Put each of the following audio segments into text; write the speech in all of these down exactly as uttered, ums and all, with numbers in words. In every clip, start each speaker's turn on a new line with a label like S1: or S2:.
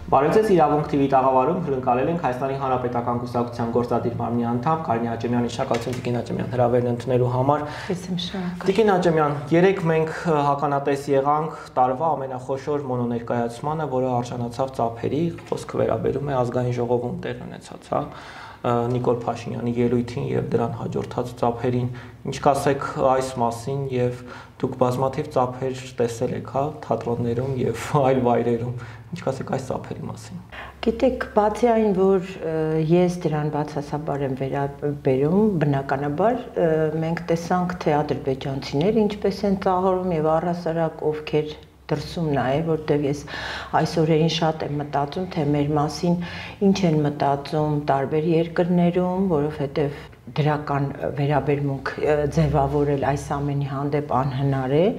S1: Բարև ձեզ, իրավունք T V տաղավարում հյուրընկալել ենք Հայաստանի Հանրապետական Կուսակցության գործադիր մարմնի անդամ Կարինե Աճեմյանի, շնորհակալություն Տիկին Աճեմյան հրավերն ընդունելու համար։ Տիկին Աճեմյան, երեք մենք հականատես եղանք տարվա ամենախոշոր մոնոներկայացմանը, որը արժանացավ ծափերի, խոսքը վերաբերում է ազգային ժողովում տեղ ունեցած, հա, Նիկոլ Փաշինյանի ելույթին եւ դրան հաջորդած ծափերին, ինչ կասեք այս մասին եւ դուք բազմաթիվ ծափեր տեսել եք, հա, թատրոններում եւ այլ վայրերում, ինչ կասեք այս ծափերի մասին։
S2: Գիտեք, բացի այն, որ ես դրան բացասաբար եմ վերաբերում, բնականաբար մենք տեսանք, թե ադրբեջանցիները ինչպես են ծաղրում եւ առհասարակ ովքեր դրսում նաև, որտեղ ես այս օրերին շատ եմ մտածում, թե մեր մասին ինչ են մտածում տարբեր երկրներում, որովհետև դրական վերաբերմունք ձևավորել այս ամենի հանդեպ անհնար է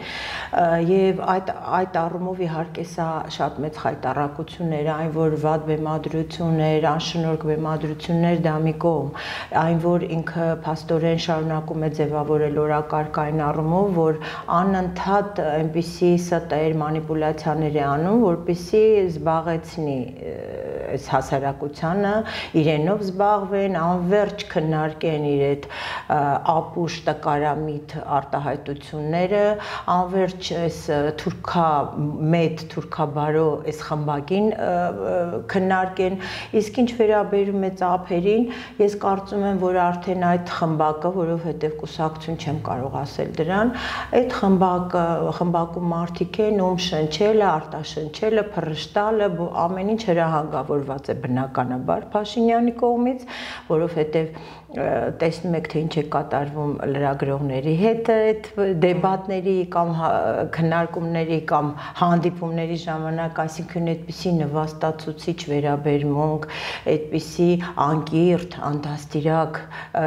S2: եւ այդ այդ առումով իհարկե սա շատ մեծ խայտառակություններ, այն որ վատ բեմադրություններ, անշնորհք բեմադրություններ դա մի կողմ, այն որ ինքը փաստորեն շարունակում է ձևավորել օրակարգ այն առումով, որ անընդհատ այնպիսի ստեր մանիպուլյացիաներ է անում, որպեսզի զբաղեցնի այս հասարակությանը, իրենով զբաղվեն, անverջ քննարկեն իր այդ ապուշ տկարամիտ արտահայտությունները, անverջ այս թուրքա մեծ թուրքաբարո այս խմբակին քննարկեն, իսկ ինչ վերաբերում է ծափերին, ես կարծում եմ, որ արդեն այդ խմբակը, որովհետև կուսակցություն չեմ կարող ասել դրան, այդ խմբակը, խմբակում մարդիկ են, ում շնչելը, արտաշնչելը, փռշտալը, ամեն ինչ հրահանգավորված է բնականաբար Փաշինյանի կողմից, որովհետև տեսնում եք, թե ինչ է կատարվում լրագրողների հետ այդ դեբատների կամ քննարկումների կամ հանդիպումների ժամանակ, այսինքն այդպիսի նվաստացուցիչ վերաբերմունք, այդպիսի անկիրթ, անդաստիրակ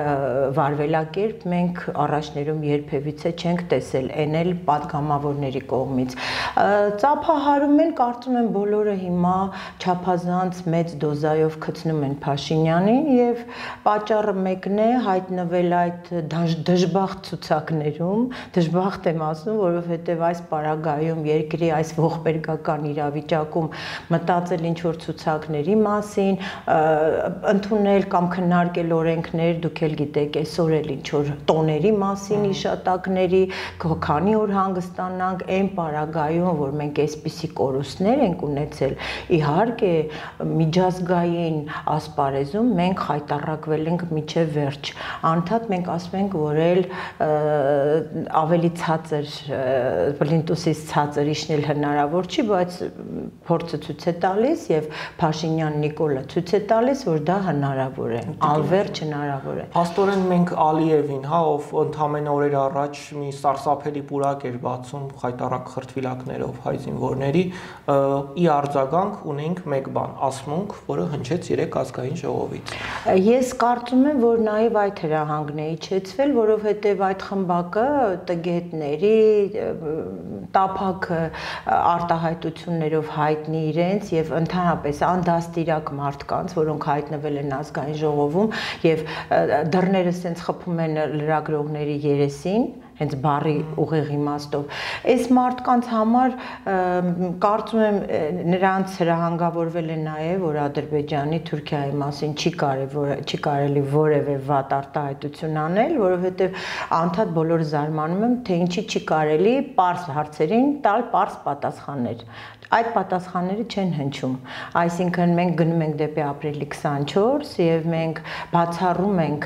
S2: վարվելակերպ մենք առաջներում երբևիցե չենք տեսել, այն էլ պատգամավորների կողմից։ Ծափահարում են, կարծում եմ բոլորը հիմա չափազանց մեծ դոզայով գցնում են Փաշինյանին եւ պատճառը մեկն է հայտնվել այդ դժբախտ ցուցակներում, դժբախտ եմ ասում, որովհետև այս պարագայում երկրի այս ողբերգական իրավիճակում մտածել ինչ որ ցուցակների մասին, ընդունել կամ քննարկել օրենքներ, դուք էլ գիտեք, այսօր էլ ինչ որ տոների մասին իշատակների, քանի օր հանգստանանք այն պարագայում, որ մենք այսպիսի կորուստներ ենք ունեցել, իհարկե միջազգային ասպարեզում մենք խայտառակվել ենք միջև վերջ, անդադ մենք ասում ենք, որ էլ ավելի ցածր, պլինտուսից ցածր իջնել հնարավոր չի, բայց փորձը ցույց է տալիս եւ Փաշինյան Նիկոլը ցույց է տալիս, որ դա հնարավոր է, անverջ հնարավոր է։
S1: Փաստորեն մենք Ալիևին, հա, ով ընդամենը օրեր առաջ մի սարսափելի պուրակ էր բացում խայտառակ խրտվիլակներով հայ զինվորների, ի արձագանք ունենք մեկ բան, ասմունք, որը հնչեց երեք ազգային ժողովից։
S2: Ես կարծում եմ, որ նաև այդ հրահանգն է իջեցվել, որովհետև այդ խմբակը տգետների, տափակ արտահայտություններով հայտնի իրենց եւ ընդհանրապես անդաստիրակ մարդկանց, որոնք հայտնվել են ազգային ժողովում եւ դռները սենց խփում են լրագրողների երեսին, հենց բարի ուղիղ իմաստով։ Այս մարդկանց համար կարծում եմ նրանց հրահանգավորվել է նաև, որ Ադրբեջանի Թուրքիայի մասին չի կարևոր չի կարելի որևէ վատ արտահայտություն անել, որովհետև անդադ բոլորը զարմանում են, թե ինչի չի կարելի պարզ հարցերին տալ պարզ պատասխաններ։ Այդ պատասխանները չեն հնչում, այսինքն մենք գնում ենք դեպի ապրիլի քսանչորս եւ մենք բացառում ենք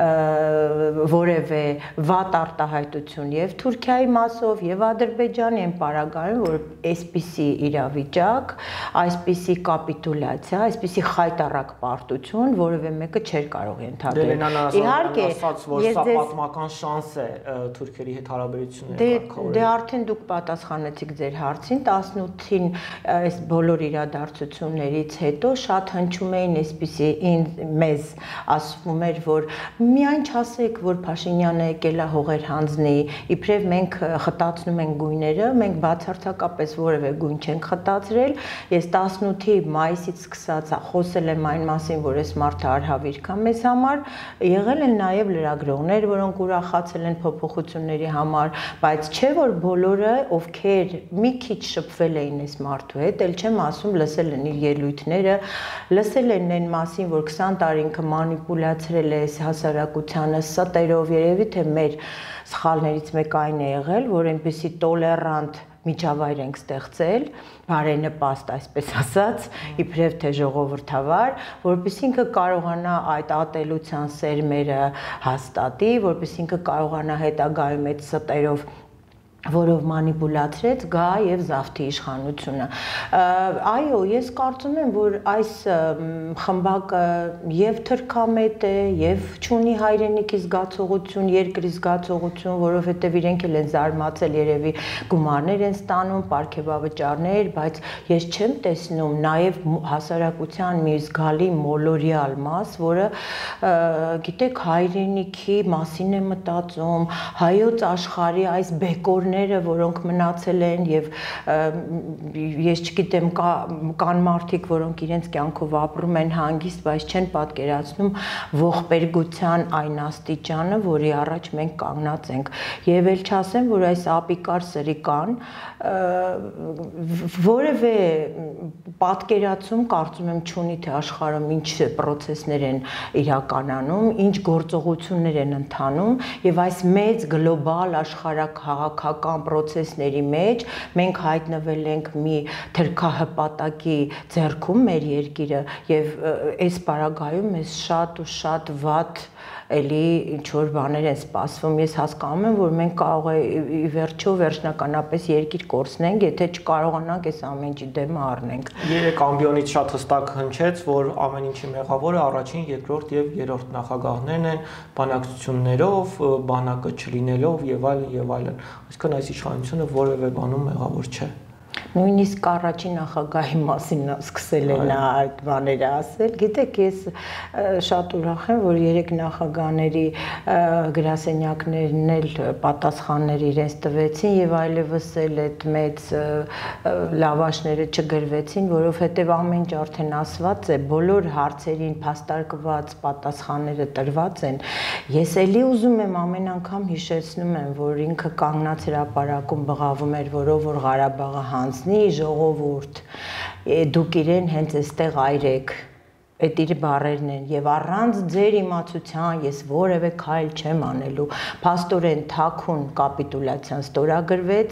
S2: որևէ վատ արտահայտություն եւ Թուրքիայի մասով եւ Ադրբեջանի են պարագայում, որ այսպիսի իրավիճակ, այսպիսի կապիտուլյացիա, այսպիսի խայտառակ պարտություն որևէ մեկը չէր կարող ենթադրել։
S1: Իհարկե, որ սա պատմական շանս է թուրքերի հետ հարաբերությունները կարգավորելու։
S2: Դե արդեն դուք պատասխանեցիք ձեր հարցին, տասնութին այս բոլոր իրադարձություններից հետո շատ հնչում էին այսպիսի մեզ ասվում էր, որ միայն չասեք, որ Փաշինյանը եկել է հողեր հանձնի, իբրև մենք խտացնում ենք գույները, մենք բացարձակապես որևէ գույն չենք խտացրել, ես տասնութի մայիսից սկսած խոսել եմ այն մասին, որ այս մարդը արհավիրք է մեզ համար, եղել են նաև լրագրողներ, որոնք ուրախացել են փոփոխությունների համար, բայց չէ որ բոլորը, ովքեր մի քիչ շփվել էին այս մարդու հետ, էլ չեմ ասում լսել են իր ելույթները, լսել են այն մասին, որ քսան տարի ինքը մանիպուլացրել է այս հասարակությանը ստերով, երևի թե մեր սխալներից մեկը այն է եղել, որ այնպեսի տոլերանտ միջավայր ենք ստեղծել, բարենպաստ, այսպես ասած, իբրև թե ժողովրդավար, որպեսզի ինքը կարողանա այդ ատելության սերմերը հաստատի, որպեսզի ինքը կարողանա հետագայում այդ ստերով որով մանիպուլացրեց գա եւ զավթի իշխանությունը։ Այո, ես կարծում եմ, որ այս խմբակը եւ թրքամետ է, եւ չունի հայրենիքի զգացողություն, երկրի զգացողություն, որովհետեւ իրենք էլ են զարմացել երևի գումարներ են ստանում, պարգևավճարներ, բայց ես չեմ տեսնում նաեւ հասարակության մի զգալի մոլորյալ մաս, որը գիտեք հայրենիքի մասին է մտածում, հայոց աշխարհի այս բեկորներ որոնք մնացել են եւ ես չգիտեմ կան մարդիկ, որոնք իրենց կյանքով ապրում են հանգիստ, բայց չեն պատկերացնում ողբերգության այն աստիճանը, որի առաջ մենք կանգնած ենք։ Եվ էլ չասեմ, որ այս ապիկար սրիկան որևէ պատկերացում կարծում եմ չունի, թե աշխարհում ինչ process-ներ են իրականանում, ինչ գործողություններ են ընթանում եւ այս մեծ գլոբալ աշխարհաքաղաքական process-ների մեջ մենք հայտնվել ենք մի թրքահպատակի ձեռքում մեր երկիրը եւ այս պարագայում մեզ շատ ու շատ վատ էլի ինչ որ բաներ են սպասվում։ Ես հասկանում եմ, որ մենք կարող է ի վերջո վերջնականապես երկիր կորցնենք, եթե չկարողանանք այս ամեն ինչի դեմը առնենք։
S1: Երեք ամբիոնից շատ հստակ հնչեց, որ ամեն ինչի մեղավորը առաջին, երկրորդ եւ երրորդ նախագահներն են, բանակցություններով, բանակը չլինելով եւ այլն եւ այլն։ Այսինքն այս իշխանությունը որևէ բանում մեղավոր չէ։
S2: Նույնիսկ առաջին նախագահի մասին սկսել է նա այդ բաները ասել։ Գիտեք, ես շատ ուրախ եմ, որ երեք նախագահների գրասենյակներն էլ պատասխաններ իրենց տվեցին եւ այլևս էլ այդ մեծ լավաշները չգրվեցին, որովհետեւ ամեն ինչ արդեն ասված է, բոլոր հարցերին փաստարկված պատասխանները տրված են։ Ես էլի ուզում եմ ամեն անգամ հիշեցնում եմ, որ ինքը կանգնած հրապարակում բղավում էր, որով որ Ղարաբաղը հանձնի ժողովուրդ, դուք իրեն հենց այստեղ այրեք, այդ իր բառերն են եւ առանց ձեր իմացության ես որևէ քայլ չեմ անելու։ Փաստորեն թաքուն կապիտուլյացիան ստորագրվեց,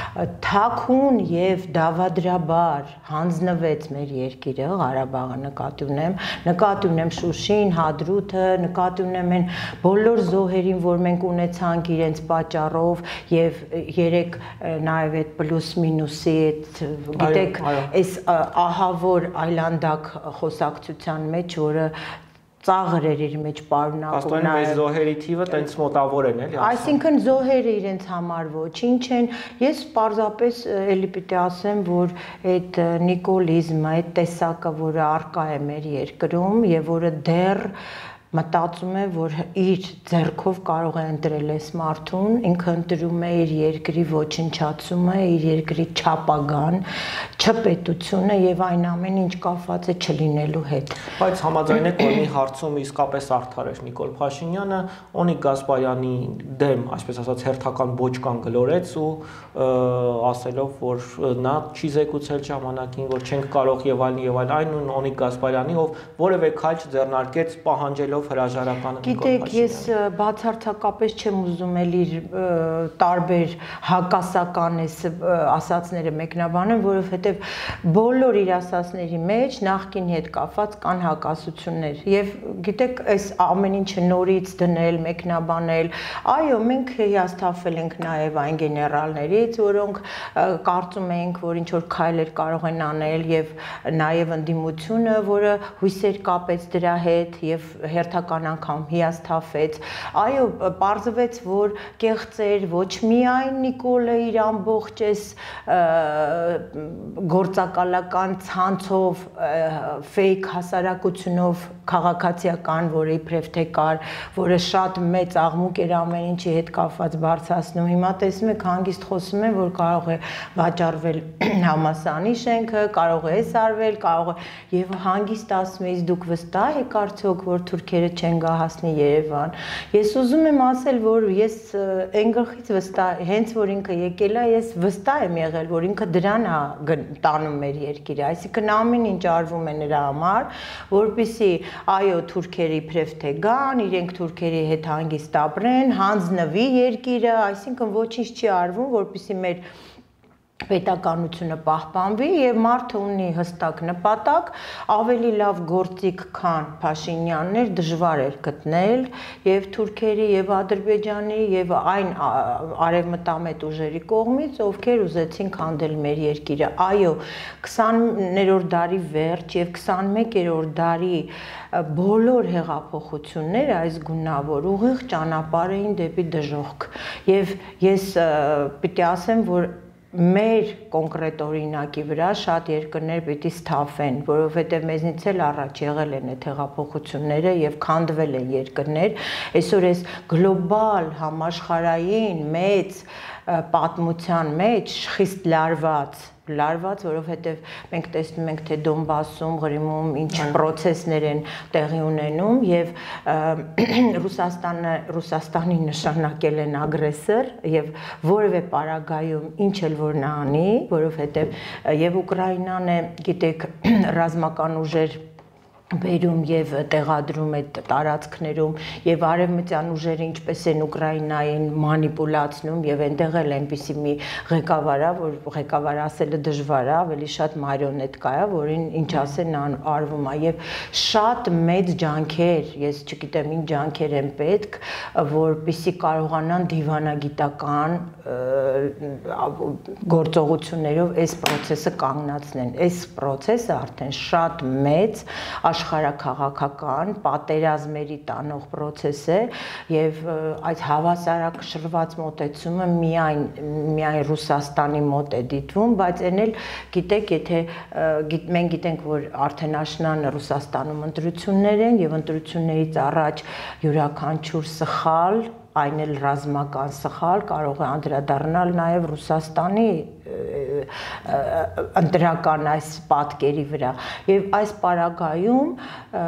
S2: թաքուն եւ դավադրաբար հանձնվեց մեր երկիրը, Ղարաբաղը նկատի ունեմ, նկատի ունեմ Շուշին, Հադրութը, նկատի ունեմ այն բոլոր զոհերին, որ մենք ունեցանք իրենց պատճառով եւ երեք նաեւ այդ պլյուս մինուսի այդ գիտեք այս ահավոր այլանդակ խոսակցության մեջ, որը ծաղր էր իր մեջ պարունակում։
S1: Աստորեն մեծ զոհերի թիվը տենց մոտավոր են, էլի։
S2: Այսինքն զոհերը իրենց համար ոչինչ են։ Ես պարզապես էլի պիտի ասեմ, որ այդ նիկոլիզմը, այդ տեսակը, որը արկա է մեր երկրում եւ որը դեռ մտածում է, որ իր ձեռքով կարող է ընտրել այս մարդուն, ինքը ընտրում է իր երկրի ոչնչացումը, իր երկրի չապագան, չպետությունը եւ այն ամեն ինչ կապված է չլինելու հետ։
S1: Բայց համաձայն եք, որ մի հարցում իսկապես արդար էր Նիկոլ Փաշինյանը, Օնիկ Գասպարյանի դեմ, այսպես ասած, հերթական բոճկան գլորեց ու ասելով, որ նա չի զեկուցել ժամանակին, որ չենք կարող եւ այլն եւ այլն, այն նույն Օնիկ Գասպարյանի, ով որևէ քայլ չձեռնարկեց պահանջելով հրաժարականը։
S2: Գիտեք, ես բացարձակապես չեմ ուզում էլ իր տարբեր հակասական ասածները մեկնաբանեմ, որովհետև բոլոր իր ասածների մեջ նախկինի հետ կապված կան հակասություններ եւ գիտեք, այս ամեն ինչը նորից դնել, մեկնաբանել, այո, մենք հիասթափվել ենք նաեւ այն գեներալներից, որոնք կարծում էինք, որ ինչ որ քայլեր կարող են անել եւ նաեւ ընդդիմությունը, որը հույսեր կապեց դրա հետ եւ հերթական անգամ հիասթափվեց։ Այո, պարզվեց, որ կեղծեր ոչ միայն Նիկոլը իր ամբողջ այս գործակալական ցանցով, ֆեյք հասարակությունով քաղաքացիական, որը իբրև թե կար, որը շատ մեծ աղմուկ էր ամեն ինչի հետ կապված բարձրացնում։ Հիմա տեսնում եք, հանգիստ խոսում են, որ կարող է վաճառվել Համասանի շենքը, կարող է այս արվել, կարող է եւ հանգիստ ասում ես դուք վստահ եք արդյոք, որ Թուրքիա թուրքերը չեն գա հասնի Երևան։ Ես ուզում եմ ասել, որ ես այն գլխից վստահ, հենց որ ինքը եկել է, ես վստահ եմ եղել, որ ինքը դրան է տանում մեր երկիրը, այսինքն ամեն ինչ արվում է նրա համար, որպեսզի այո թուրքերը իբրև թե գան, իրենք թուրքերի հետ հանգիստ ապրեն, հանձնվի երկիրը, այսինքն ոչինչ չի արվում, որպեսզի մեր պետականությունը պահպանվի եւ մարդը ունի հստակ նպատակ, ավելի լավ գործիք քան Փաշինյաններ դժվար էր գտնել եւ թուրքերի եւ Ադրբեջանի եւ այն արևմտամետ ուժերի կողմից, ովքեր ուզեցին քանդել մեր երկիրը։ Այո, քսաներորդ դարի վերջ եւ քսանմեկերորդ դարի բոլոր հեղափոխությունները այս գունավոր ուղիղ ճանապարհ էին դեպի դժոխք եւ ես պիտի ասեմ, որ մեր կոնկրետ օրինակի վրա շատ երկրներ պիտի սթափվեն, որովհետև մեզնից էլ առաջ եղել են այդ հեղափոխությունները եւ քանդվել են երկրներ, այսօր այս գլոբալ համաշխարհային մեծ պատմության մեջ խիստ լարված լարված, որովհետև մենք տեսնում ենք, թե Դոնբասում, Ղրիմում ինչ process-ներ են տեղի ունենում եւ Ռուսաստանը Ռուսաստանի նշանակել են ագրեսոր եւ որևէ պարագայում ինչ էլ որ նա անի, որովհետև եւ Ուկրաինան է, գիտեք, ռազմական ուժեր բերում եւ տեղադրում այդ տարածքներում եւ արևմտյան ուժերը ինչպես են Ուկրաինային մանիպուլացնում եւ այնտեղ էլ այնպիսի մի ղեկավար է, որ ղեկավար ասելը դժվար է, ավելի շատ մարիոնետկա է, որին ինչ ասեն արվում է եւ շատ մեծ ջանքեր, ես չգիտեմ ինչ ջանքեր են պետք, որպեսզի կարողանան դիվանագիտական գործողություններով այս process-ը կանգնացնեն։ Այս process-ը արդեն շատ մեծ աշխարհաքաղաքական պատերազմերի տանող process է եւ այդ հավասարակշռված մոտեցումը միայն միայն Ռուսաստանի մոտ է դիտվում, բայց այն էլ գիտեք, եթե մենք գիտենք, որ արդեն աշնան Ռուսաստանում ընտրություններ են եւ ընտրություններից առաջ յուրաքանչյուր սխալ այն էլ ռազմական սխալ կարող է անդրադառնալ նաև Ռուսաստանի ընտրական այս պատկերի վրա եւ այս պարագայում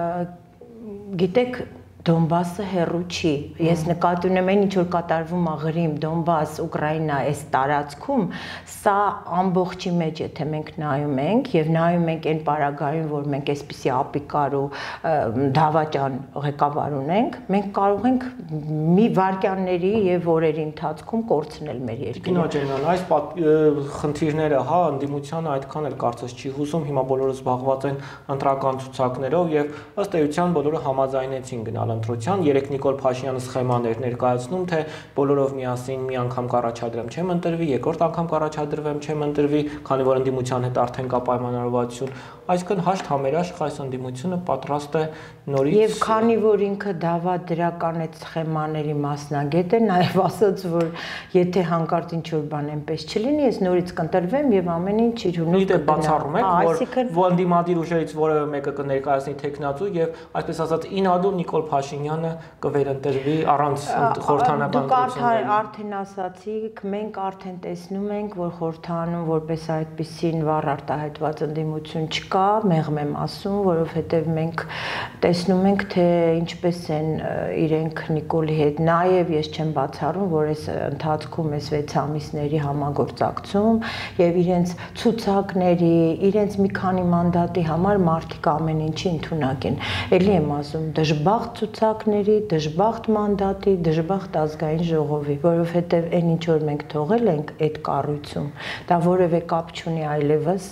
S2: գիտեք Դոնբասը հեռու չի։ Ես նկատի ունեմ այն ինչ որ կատարվում է Ղրիմ, Դոնբաս, Ուկրաինա այս տարածքում, սա ամբողջի մեջ եթե մենք նայում ենք եւ նայում ենք այն պարագայում, որ մենք այսպիսի ապիկար ու դավաճան ղեկավար ունենք, մենք կարող ենք մի վայրկյանների եւ օրերի ընթացքում կորցնել մեր երկիրը։
S1: Գինոջենյան, այս խնդիրները, հա, ընդդիմությանը այդքան էլ կարծես չի հուսում, հիմա բոլորը զբաղված են ընտրական ցուցակներով եւ ըստ էության բոլորը համաձայնեցին գնալ ընտրության, երեք Նիկոլ Փաշինյանը սխեմաներ ներկայացնում, թե բոլորով միասին մի անգամ կառաջադրեմ չեմ ընտրվի, երկրորդ անգամ կառաջադրվեմ չեմ ընտրվի, քանի որ ընդդիմության հետ արդեն կա պայմանավորվածություն, այսինքն հաշտ համերաշխ այս ընդդիմությունը պատրաստ է նորից
S2: եւ քանի որ ինքը դավադրական այդ սխեմաների մասնագետ է, նաեւ ասաց, որ եթե հանկարծ ինչ որ բան այնպես չլինի, ես նորից կընտրվեմ եւ ամեն ինչ իր հունով
S1: կգնա։ Բացառում եք, որ ընդդիմադիր ուժերից որևէ մեկը կներկայացնի տեխնացու եւ այսպես ասած ինադու Նիկոլ Փաշինյանը կվերընտրվի առանց խորհրդանական
S2: ընտրությունների։ Դուք արդեն ասացիք, մենք արդեն տեսնում ենք, որ խորհրդանում որպես այդպիսին վառ արտահայտված ընդդիմություն չկա, մեղմ եմ ասում, որովհետև մենք տեսնում ենք, թե ինչպես են իրենք Նիկոլի հետ, նաև ես չեմ բացառում, որ այս ընթացքում այս վեց ամիսների համագործակցում եւ իրենց ցուցակների, իրենց մի քանի մանդատի համար մարդիկ ամեն ինչի ընդունակ են։ Էլի եմ ասում, դժբախտ ցուցակների, դժբախտ մանդատի, դժբախտ ազգային ժողովի, որովհետև այն ինչ որ մենք թողել ենք այդ կառույցում, դա որևէ կապ չունի այլևս,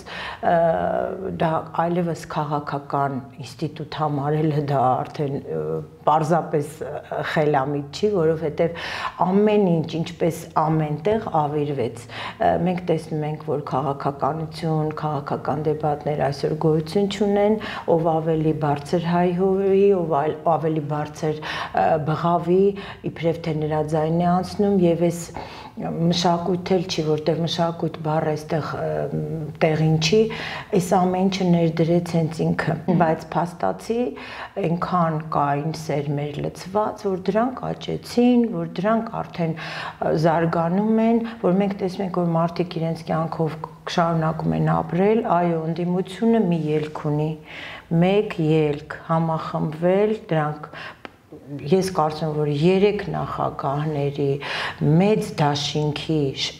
S2: դա այլևս քաղաքական ինստիտուտ համարելը դա արդեն պարզապես խելամիտ չի, որովհետև ամեն ինչ ինչպես ամենտեղ ավիրվեց։ Մենք տեսնում ենք, որ քաղաքականություն, քաղաքական դեբատներ այսօր գոյություն չունեն, ով ավելի բարձր հայհոյի, ով ավելի բարձր բղավի, իբրև թե նրա ձայնն է անցնում եւ այս մշակույթ էլ չի, որտեղ մշակույթ բառը այստեղ տեղին չի, այս ամեն ինչը ներդրեց հենց ինքը, բայց փաստացի այնքան կային սերմեր լցված, որ դրանք աճեցին, որ դրանք արդեն զարգանում են, որ մենք տեսնում ենք, որ մարդիկ իրենց կյանքով շարունակում են ապրել, այո, ընդդիմությունը մի ելք ունի, մեկ ելք համախմբվել, դրանք ես կարծում որ երեք նախագահների մեծ դաշինքի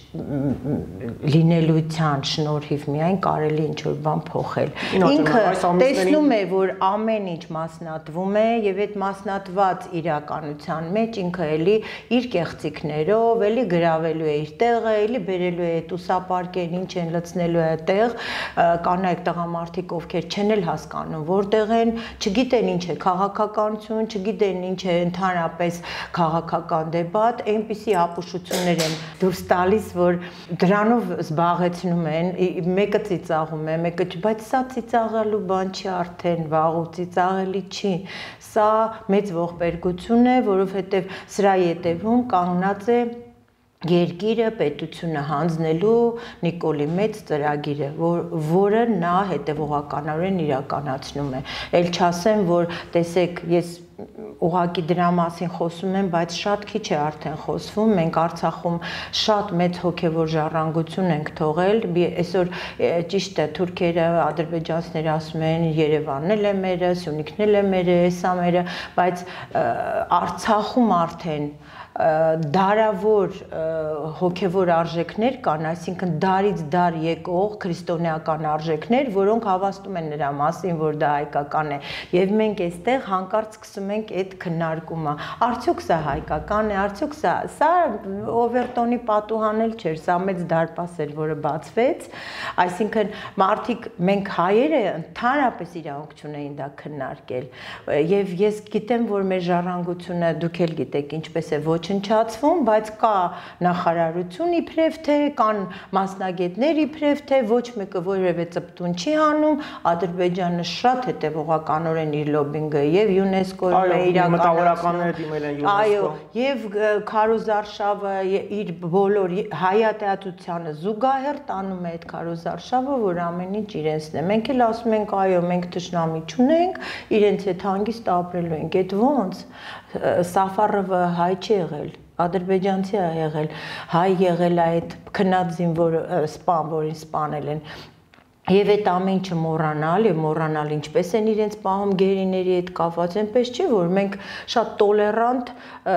S2: լինելության շնորհիվ միայն կարելի ինչ որ բան փոխել։ Ինքը տեսնում է, որ ամեն ինչ մասնատվում է եւ այդ մասնատված իրականության մեջ ինքը էլի իր կեղծիքներով, էլի գրավելու է իր տեղը, էլի բերելու է այդ ուսապարկերն ինչ են լցնելու է այդտեղ, կանայք տղամարդիկ ովքեր չեն էլ հասկանում որտեղ են, չգիտեն ինչ է քաղաքականություն, չգիտեն ինչ է ընդհանրապես քաղաքական դեբատ, այնպիսի ապուշություններ են դուրս տալիս, որ դրանով զբաղեցնում են, մեկը ծիծաղում է, մեկը չի, բայց սա ծիծաղալու բան չի արդեն, վաղուց ծիծաղելի չի, սա մեծ ողբերգություն է, որովհետև սրա ետևում կանգնած է երկիրը պետությունը հանձնելու Նիկոլի մեծ ծրագիրը, որ, որը նա հետևողականորեն իրականացնում է, էլ չասեմ, որ տեսեք, ես ուղղակի դրա մասին խոսում եմ, բայց շատ քիչ է արդեն խոսվում, մենք Արցախում շատ մեծ հոգևոր ժառանգություն ենք թողել, այսօր ճիշտ է, թուրքերը, ադրբեջանցիները ասում են Երևանն էլ է մերը, Սյունիքն էլ է մերը, էսա մերը, բայց Արցախում արդեն դարավոր հոգևոր արժեքներ կան, այսինքն դարից դար եկող քրիստոնեական արժեքներ, որոնք հավաստում են նրա մասին, որ դա հայկական է, եւ մենք այստեղ հանկարծ սկսում ենք այդ քննարկումը, արդյոք սա հայկական է, արդյոք սա, սա Օվերտոնի պատուհան էլ չէր, սա մեծ դարպաս էր, որը բացվեց, այսինքն մարդիկ, մենք հայերը ընդհանրապես իրավունք չունեին դա քննարկել, եւ ես գիտեմ, որ մեր ժառանգությունը դուք էլ գիտեք ինչպես է ոչ չնչացվում, բայց կա նախարարություն իբրև թե, կան մասնագետներ իբրև թե, ոչ մեկը որևէ ծպտուն չի հանում, Ադրբեջանը շատ հետևողականորեն իր լոբինգը եւ ՅՈՒՆԵՍԿՕ-ը իրականացնում, այո, եւ քարոզարշավը իր բոլոր հայատյացությանը զուգահեռ տանում է այդ քարոզարշավը, որ ամեն ինչ իրենցն է։ Մենք էլ ասում ենք, այո, մենք թշնամի չունենք, իրենց հետ հանգիստ ապրելու ենք։ Այդ ոնց Սաֆարովը հայ չի եղել, ադրբեջանցի է եղել, հայ եղել է այդ քնած զինվոր սպան, որին սպանել են։ Եվ այդ ամեն ինչը մոռանալ եւ մոռանալ ինչպես են իրենց պահում գերիների հետ կապված, այնպես չի, որ մենք շատ տոլերանտ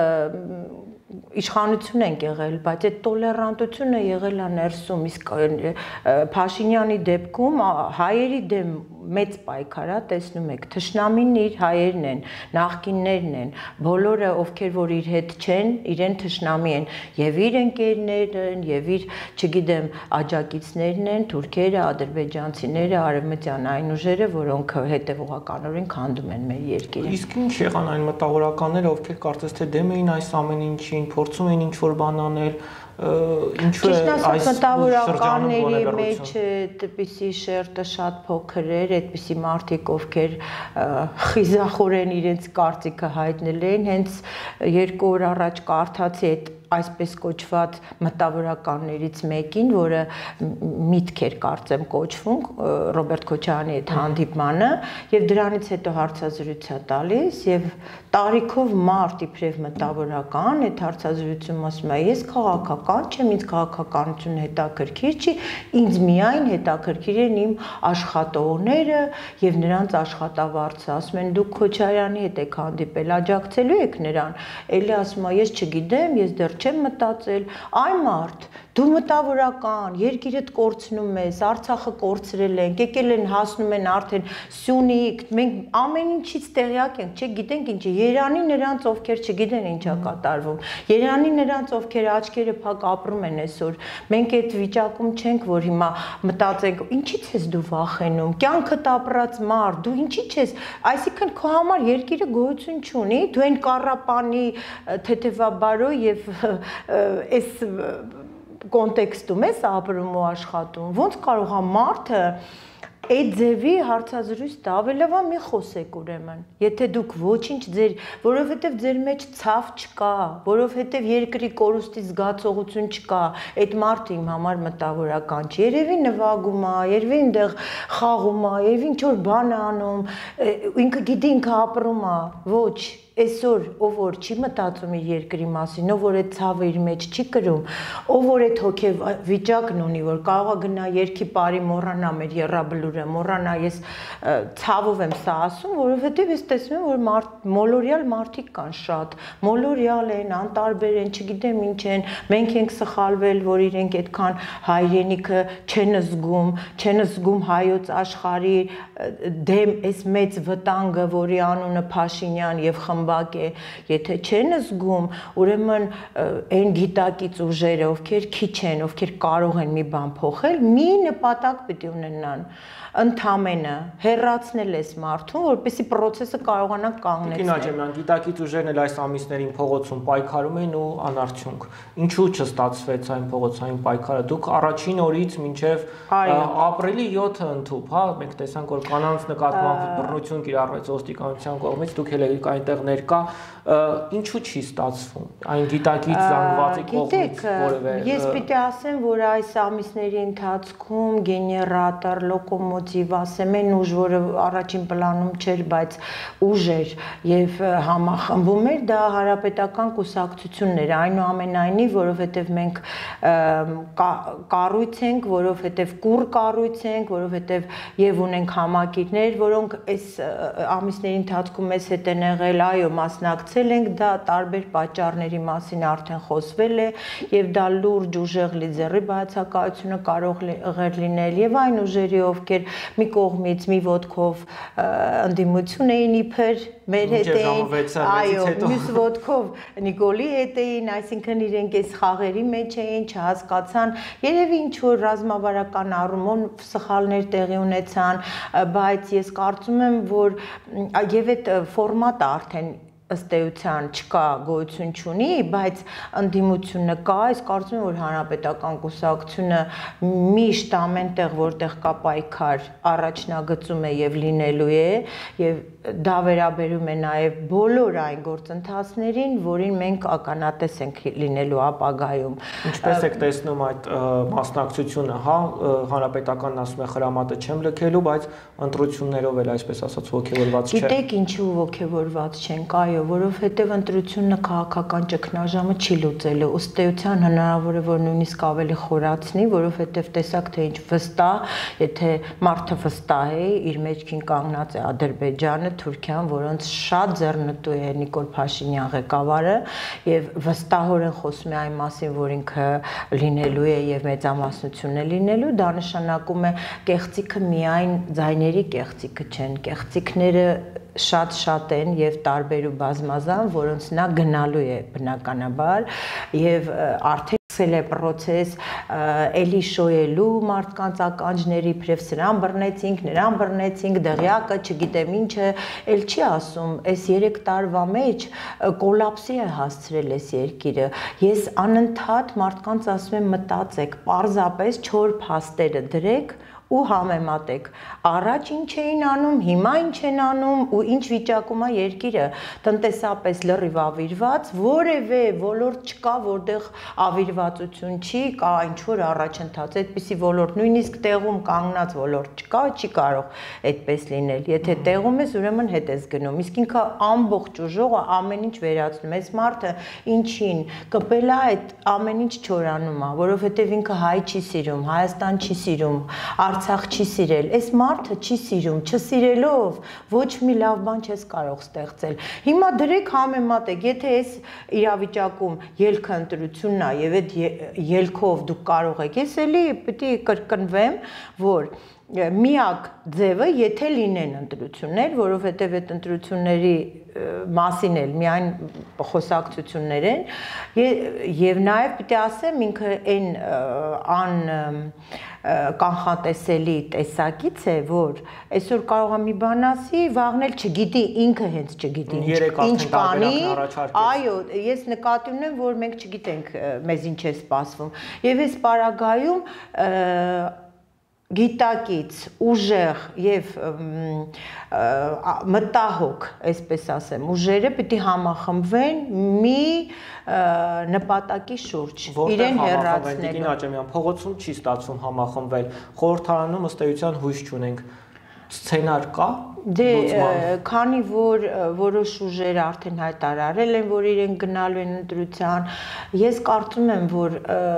S2: իշխանություն ենք եղել, բայց այդ տոլերանտությունը եղել է ներսում, իսկ Փաշինյանի դեպքում հայերի դեմ մեծ պայքար է, տեսնում եք, թշնամին իր հայերն են, նախկիններն են, բոլորը ովքեր որ իր հետ չեն, իրեն թշնամի են, եւ իր ընկերներն են, եւ իր, չգիտեմ, աջակիցներն են, թուրքերը, ադրբեջանցիները, արևմտյան այն ուժերը, որոնք հետևողականորեն քանդում են մեր երկիրը։
S1: Իսկ ինչ եղան այն մտավորականները, ովքեր կարծես թե դեմ էին այս ամեն ինչին, փորձում էին ինչ-որ բան անել, ինչու է այս
S2: մտավորականների մեջ այդպիսի շերտը շատ փոքր էր, այդպիսի մարդիկ, ովքեր խիզախորեն իրենց կարծիքը հայտնել են, հենց երկու օր առաջ կարդացի այդ այսպես կոչված մտավորականներից մեկին, որը միտք էր կարծեմ կոչվում Ռոբերտ Քոչարյանի այդ հանդիպմանը, եւ դրանից հետո հարցազրույց է տալիս եւ տարիքով մարդ իբրև մտավորական այդ հարցազրույցում ասում է ես քաղաքական չեմ, ինձ քաղաքականությունը հետաքրքիր չի, ինձ միայն հետաքրքիր են իմ աշխատողները եւ նրանց աշխատավարձը, ասում են դուք Քոչարյանի հետ եք հանդիպել, աջակցելու եք նրան, էլի ասում է ես չգիտեմ, ես դեռ չեմ մտածել, այ մարդ, դու մտավորական, երկիրդ կորցնում ես, Արցախը կորցրել ենք, եկել են հասնում են արդեն Սյունիք, մենք ամեն ինչից տեղյակ ենք, չգիտենք ինչ է, Երանի նրանց ովքեր չգիտեն ինչա կատարվում, Երանի նրանց ովքեր աչքերը փակ ապրում են այսօր, մենք այդ վիճակում չենք, որ հիմա մտածենք, ինչի՞ց ես դու վախենում, կյանքդ ապրած մարդ, դու ինչի՞ չես, այսինքն քո համար երկիրը գոյություն չունի, դու այն կառապանի թեթևաբարո եւ այս կոնտեքստում ես ապրում ու աշխատում, ոնց կարող է մարդը Այդ ձևի հարցազրույց տավելավա մի խոսեք ուրեմն։ Եթե դուք ոչինչ ձեր, որովհետև ձեր մեջ ցավ չկա, որովհետև երկրի կորուստի զգացողություն չկա, այդ մարդը իմ համար մտավորական չի։ Երևի նվագում է, երևի այնտեղ խաղում է, երևի ինչ որ բան է անում, ինքը գիտի ինքը ապրում է, ոչ Այսօր ով որ չի մտածում իր երկրի մասին, ով որ այդ ցավը իր մեջ չի կրում, ով որ այդ հոգեվիճակն ունի, որ կարող է գնա երկի բարի մոռանա մեր երրաբլուրը, մոռանա ես ցավով եմ սա ասում, որովհետև ես տեսնում եմ, որ մոլորյալ մարդիկ կան շատ, մոլորյալ են, անտարբեր են, չգիտեմ ինչ են, մենք ենք սխալվել, որ իրենք այդքան հայրենիքը չեն զգում, չեն զգում հայոց աշխարհի դեմ այս մեծ վտանգը, որի անունը Փաշինյան եւ խմբակ է, եթե չեն զգում, ուրեմն այն գիտակից ուժերը, ովքեր քիչ են, ովքեր կարող են մի բան փոխել, մի նպատակ պետք է ունենան, ընդամենը հեռացնել այս մարդուն, որպեսզի process-ը կարողանա կանգնեցնել։
S1: Տիկին Աջեմյան, գիտակից ուժերն էլ այս ամիսներին փողոցում պայքարում են ու անարդյունք։ Ինչու չստացվեց այն փողոցային պայքարը։ Դուք առաջին օրից մինչև ապրիլի յոթը ընդཐུպ, հա, մենք տեսանք, որ կանանց նկատմամբ բռնություն կիրառվեց ոստիկանության կողմից, դուք էլ եք այնտեղ ներկա, ինչու չի ստացվում։ Այն գիտակից զանգվածի կողմից որևէ։
S2: Ես պիտի ասեմ, որ այս ամիսների ընթացքում գեներատոր, լոկոմոտիվ, ասեմ, այն ուժ, որը առաջին պլանում չէր, բայց ուժ էր եւ համախմբում էր, դա հանրապետական կուսակցությունն էր, այնուամենայնիվ, որովհետեւ մենք կառույց ենք, որովհետեւ կուռ կառույց ենք, որովհետեւ եւ ունենք համակիրներ, որոնք այս ամիսների ընթացքում մեզ հետ են եղել, այո, մասնակցել ենք, դա տարբեր պատճառների մասին արդեն խոսվել է եւ դա լուրջ ուժեղ լիդերի բացակայությունը կարող եղել լինել եւ այն ուժերի, ովքեր մի կողմից մի ոտքով ընդդիմություն էին իբր մեր հետ էին, այո, մյուս ոտքով Նիկոլի հետ էին, այսինքն իրենք այս խաղերի մեջ էին, չհասկացան, երևի ինչ որ ռազմավարական առումով սխալներ տեղի ունեցան, բայց ես կարծում եմ, որ եւ այդ ֆորմատը արդեն ըստ էության չկա, գոյություն չունի, բայց ընդդիմությունը կա, ես կարծում եմ, որ հանրապետական կուսակցությունը միշտ ամենտեղ, որտեղ կա պայքար, առաջնագծում է եւ լինելու է, եւ դա վերաբերում է նաեւ բոլոր այն գործընթացներին, որին մենք ականատես ենք լինելու ապագայում։
S1: Ինչպես եք տեսնում այդ մասնակցությունը, հա, հանրապետականն ասում է խրամատը չեմ լքելու, բայց ընտրություններով էլ այսպես ասած ոգևորված չէ։
S2: Գիտեք ինչու ոգևորված չենք, այո, որովհետև ընտրությունը քաղաքական ճգնաժամը չի լուծելու, ըստ էության հնարավոր է, որ նույնիսկ ավելի խորացնի, որովհետև տեսակ թե ինչ վստահ, եթե մարդը վստահ է, իր մեջքին կանգնած է Ադրբեջանը, Թուրքիան, որոնց շատ ձեռնտու է Նիկոլ Փաշինյան ղեկավարը եւ վստահորեն խոսում է այն մասին, որ ինքը լինելու է եւ մեծամասնությունն է լինելու, դա նշանակում է կեղծիքը միայն ձայների կեղծիքը չեն, կեղծիքները շատ-շատ են եւ տարբեր ու բազմազան, որոնց նա գնալու է բնականաբար եւ արդեն սկսել է process էլի շոյելու մարդկանց ականջների իբրև սրան բռնեցինք, նրան բռնեցինք, դղյակը, չգիտեմ ինչը, էլ չի ասում, այս երեք տարվա մեջ կոլապսի է հասցրել այս երկիրը։ Ես անընդհատ մարդկանց ասում եմ մտածեք, պարզապես չոր փաստերը դրեք ու համեմատեք, առաջ ինչ էին անում, հիմա ինչ են անում ու ինչ վիճակում է երկիրը, տնտեսապես լրիվ ավիրված, որևէ ոլորտ չկա, որտեղ ավիրվածություն չի, կա ինչ-որ առաջընթաց, այդպիսի ոլորտ, նույնիսկ տեղում կանգնած ոլորտ չկա, չի կարող այդպես լինել, եթե տեղում ես, ուրեմն հետ ես գնում, իսկ ինքը ամբողջ ուժողը ամեն ինչ վերացնում, այս մարդը ինչին, կպել է այդ ամեն ինչ չորանում է, որովհետև ինքը հայ չի սիրում, Հայաստան չի սիրում, Արցախ չի սիրել, այս մարդը չի սիրում, չսիրելով ոչ մի լավ բան չես կարող ստեղծել։ Հիմա դրեք համեմատեք, եթե այս իրավիճակում ելքը ընտրությունն է եւ այդ ելքով դուք կարող եք, ես էլի պիտի կրկնվեմ, որ միակ ձևը, եթե լինեն ընտրություններ, որովհետև այդ ընտրությունների մասին էլ միայն խոսակցություններ են եւ նաեւ պիտի ասեմ ինքը այն ան կանխատեսելի տեսակից է, որ այսօր կարող է մի բան ասի, վաղնել չգիտի, ինքը հենց չգիտի ինչ կանի, այո, ես նկատի ունեմ, որ մենք չգիտենք մեզ ինչ է սպասվում եւ այս պարագայում գիտակից, ուժեղ եւ մտահոգ, այսպես ասեմ, ուժերը պիտի համախմբվեն մի նպատակի շուրջ, իրեն հեռացնելու։
S1: Տիկին Աճեմյան, փողոցում չի ստացվում համախմբվել, խորհրդարանում ըստ էության հույս չունենք։ Սցենար կա։
S2: Դե քանի որ որոշ ուժեր արդեն հայտարարել են, որ իրենք գնալու են ընտրության, ես կարծում եմ, որ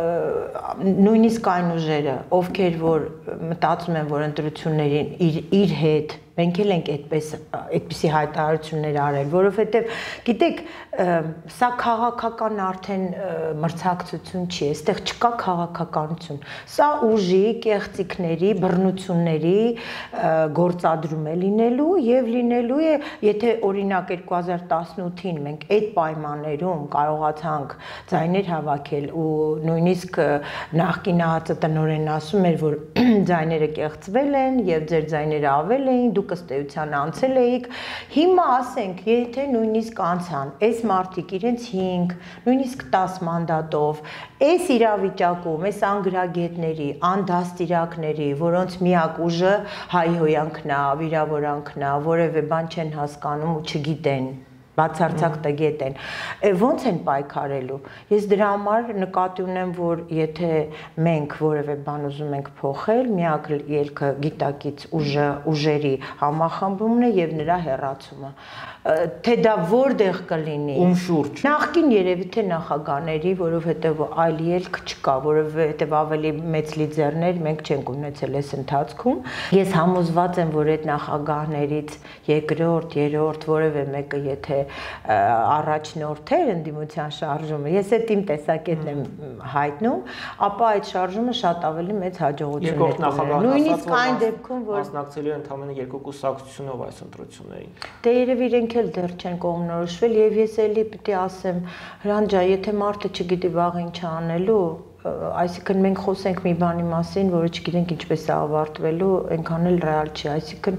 S2: նույնիսկ այն ուժերը, ովքեր որ մտածում են, որ ընտրություններին իր, իր հետ մենք էլ ենք այդպես այդպիսի հայտարարություններ արել, որովհետև գիտեք, սա քաղաքական արդեն մրցակցություն չի, այստեղ չկա քաղաքականություն։ Սա ուժի, կեղծիքների, բռնությունների գործադրում է լինելու եւ լինելու է, եթե օրինակ երկու հազար տասնութին մենք այդ պայմաններում կարողացանք ձայներ հավաքել ու նույնիսկ նախկին ԱԱԾ տնօրենն ասում էր, որ ձայները կեղծվել են եւ ձեր ձայները ավել էին, դուք ըստ էության անցել էիք, հիմա ասենք, եթե նույնիսկ անցան, այս մարդիկ իրենց հինգ, նույնիսկ տաս մանդատով, այս իրավիճակում, այս անգրագետների, անդաստիրակների, որոնց միակ ուժը հայհոյանքն է, վիրավորանքն է, որևէ բան չեն հասկանում ու չգիտեն, բացարձակ տգետ են, ոնց են պայքարելու։ Ես դրա համար նկատի ունեմ, որ եթե մենք որևէ բան ուզում ենք փոխել, միակ ելքը գիտակից ուժը, ուժերի համախմբումն է եւ նրա հեռացումը։ Թե դա որտեղ կլինի։
S1: Ում շուրջ։
S2: Նախկին երևի թե նախագաների, որովհետեւ այլ ելք չկա, որովհետեւ ավելի մեծ լիդերներ մենք չենք ունեցել այս ընթացքում։ Ես համոզված եմ, որ այդ նախագահներից երկրորդ, երրորդ որևէ մեկը եթե առաջնորդեր ընդդիմության շարժումը, ես այդ իմ տեսակետն եմ հայտնում, ապա այդ շարժումը շատ ավելի մեծ հաջողություններ կունենա։ Նույնիսկ այն դեպքում, որ
S1: մասնակցելու են ընդամենը երկու կուսակցությունով այս ընտրություններին։
S2: Դե երևի իրենք էլ դեռ չեն կողմնորոշվել եւ ես էլի պիտի ասեմ, Հրանտ ջան, եթե մարդը չգիտի վաղ ինչ անելու, այսինքն մենք խոսենք մի բանի մասին, որը չգիտենք ինչպես է ավարտվելու, այնքան էլ ռեալ չի, այսինքն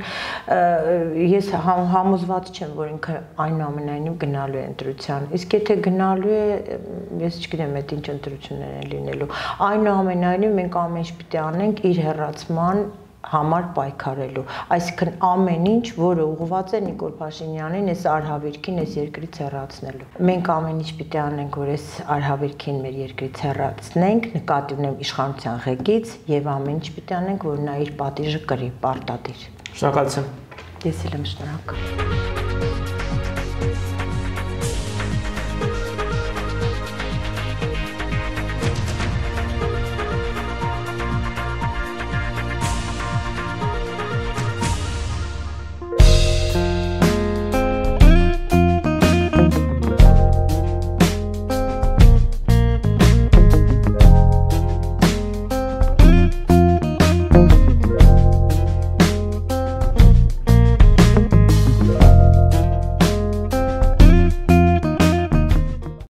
S2: ես համոզված չեմ, որ ինքը այնուամենայնիվ գնալու է ընտրության, իսկ եթե գնալու է, ես չգիտեմ այդ ինչ ընտրություններ են լինելու, այնուամենայնիվ մենք ամեն ինչ պիտի անենք իր հեռացման համար պայքարելու, այսինքն ամեն ինչ, որը ուղղված է Նիկոլ Փաշինյանին, այս արհավիրքին, այս երկրից հեռացնելու։ Մենք ամեն ինչ պիտի անենք, որ այս արհավիրքին մեր երկրից հեռացնենք, նկատի ունեմ իշխանության ղեկից եւ ամեն ինչ պիտի անենք, որ նա իր պատիժը կրի, պարտադիր։
S1: Շնորհակալություն։
S2: Ես էլ եմ շնորհակալ։